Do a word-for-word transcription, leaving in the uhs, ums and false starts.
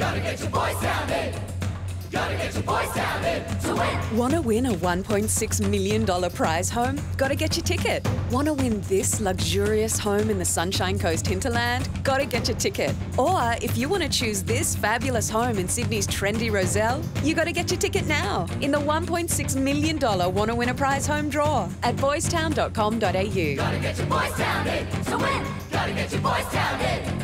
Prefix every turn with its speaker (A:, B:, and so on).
A: Gotta get your BoysTown in. Gotta get your BoysTown in to win.
B: Want to win a one point six million dollars prize home? Gotta get your ticket. Want to win this luxurious home in the Sunshine Coast Hinterland? Gotta get your ticket. Or if you want to choose this fabulous home in Sydney's trendy Rozelle, you gotta get your ticket now in the one point six million dollars Want to Win a Prize home draw at boys town dot com dot a u.
A: Gotta get your BoysTown in to win. Gotta get your BoysTown in.